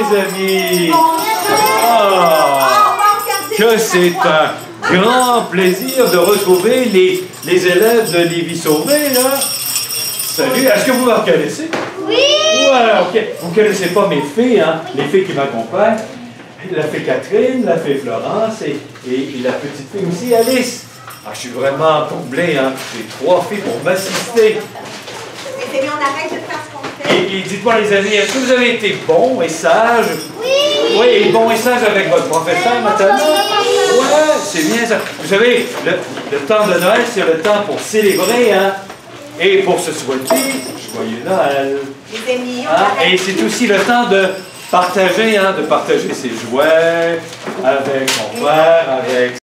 les amis! Ah, que c'est un grand plaisir de retrouver les élèves de Lévis-Sauvé, là. Salut, est-ce que vous me reconnaissez? Oui! Ouais, ok. Vous ne connaissez pas mes filles, hein? Les filles qui m'accompagnent. La fée Catherine, la fée Florence et la petite fille aussi, Alice. Ah, je suis vraiment comblé, hein? J'ai 3 filles pour m'assister. Les amis, on arrête de faire ce qu'on fait. Et dites-moi, les amis, est-ce que vous avez été bons et sages? Oui! Oui, et bons et sages avec votre professeur, maintenant? Ouais, c'est bien ça. Vous savez, le temps de Noël, c'est le temps pour célébrer, hein? Et pour se souhaiter joyeux Noël. Les amis, on Hein? arrête. Et c'est aussi le temps de partager, hein, de partager ses jouets avec son frère, avec